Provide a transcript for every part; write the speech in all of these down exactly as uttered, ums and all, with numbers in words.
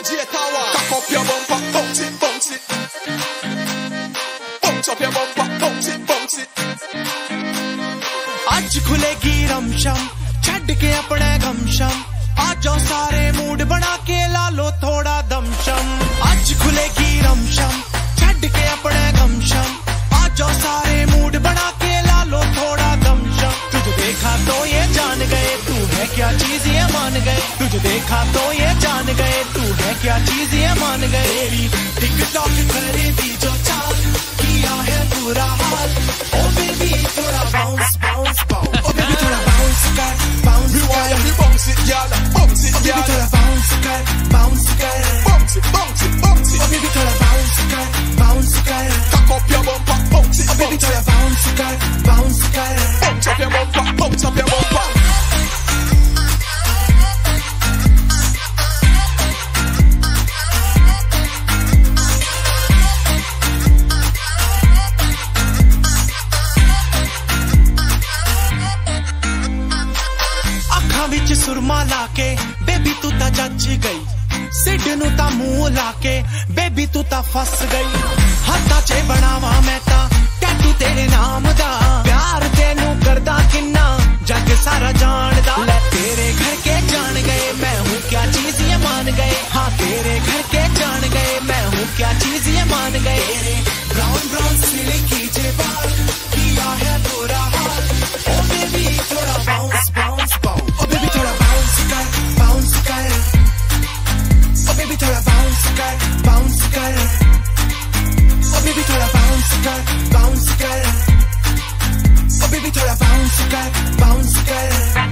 J Tower. Cock up your bumper, bounce it, bounce it. Bounce up your bumper, bounce it, bounce it. आज खुलेगी रमशम, छड़ के अपने गमशम, आज जाओ सारे मूड बना के ला लो थोड़ा दमशम। आज खुलेगी रमशम, छड़ के अपने गमशम, आज जाओ सारे मूड बना के ला लो थोड़ा दमशम। तुझे देखा तो ये जान गए तू है क्या चीज, ये मान गए। तुझे देखा तो ये जान गए तू है क्या चीज, ये मान गए। तेरी टिकटॉक खरीदी जो चाल, किया है बुरा हाल। ओ बेबी थोड़ा बाउंस बाउंस बाउंस, ओ बेबी थोड़ा बाउंस कर बाउंस कर। You bounce it, y'all, bounce it, y'all. थोड़ा बाउंस कर बाउंस कर, bounce it, bounce it, bounce it. ओ बेबी थोड़ा बाउंस कर बाउंस कर। Cock up your bumper, bounce it, ओ बेबी bounce थोड़ा it. बाउंस कर बाउंस कर। Bounce up your bumper, bounce up your bumper. विच सुरमा लाके बेबी तू ता जज गई, सिड नू ता मुंह लाके बेबी तू ता फस गई। हत्था चे बनावा मैं ता टैटू तेरे नाम दा, प्यार तेनू करदा किन्ना जग सारा जानदा। ले तेरे घर के जान गए मैं हूँ क्या चीज, ये मान गए। हाँ तेरे घर के जान गए मैं हूँ क्या चीज, ये मान गए। तेरे ब्राउन ब्राउन सिल्की जे बाल, किया है बुरा हाल। ओ बेबी थोड़ा बाउंस बाउंस बाउंस, ओ बेबी थोड़ा बाउंस कर बाउंस कर। ओ बेबी थोड़ा बाउंस कर बाउंस कर। ओ बेबी थोड़ा बाउंस कर बाउंस कर। ओ बेबी थोड़ा बाउंस कर बाउंस कर।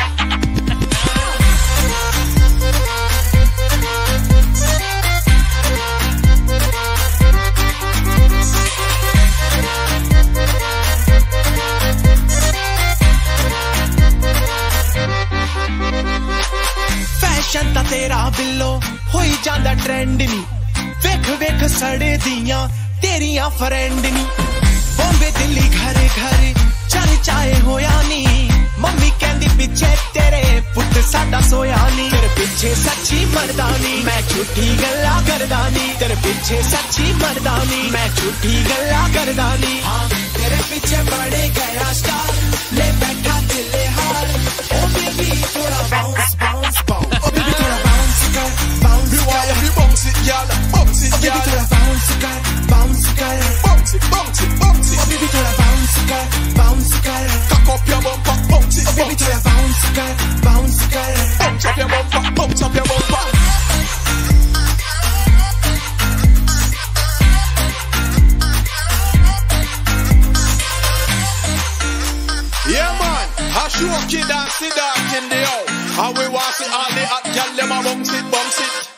फैशन ता तेरा बिल्लो होई जांदा ट्रेंड नी, वेख वेख सड़े दियां तेरियां फ्रेंड नी। बॉम्बे दिल्ली घर घर चल चाहे होया नी, मम्मी कहंदी पिछे तेरे पुत साडा सोया नी। तेरे पिछे सच्ची मर्दानी मैं झूठी गल्ला करदानी, तेरे पिछे सच्ची मर्दानी मैं झूठी गल्ला करदानी। हाँ तेरे पीछे बड़े गया स्टार, ले बैठा दिले हार। ओ बेबी थोड़ा बाउंस बाउंस बाउंस, ओ बेबी थोड़ा बाउंस कर बाउंस कर। You bounce it, y'all, bounce it, ओ बेबी y'all. थोड़ा बाउंस कर बाउंस कर। Bounce it, bounce it, bounce ओ it. बेबी थोड़ा बाउंस कर बाउंस कर। Cock up your bumper, bounce it, ओ बेबी bounce थोड़ा it. बाउंस कर बाउंस कर। Bounce up your bumper, bounce up your bumper. Yeah man, hush you kid and sit dark in the house. And we want see all the hot gyal dem a bounce it, bounce it.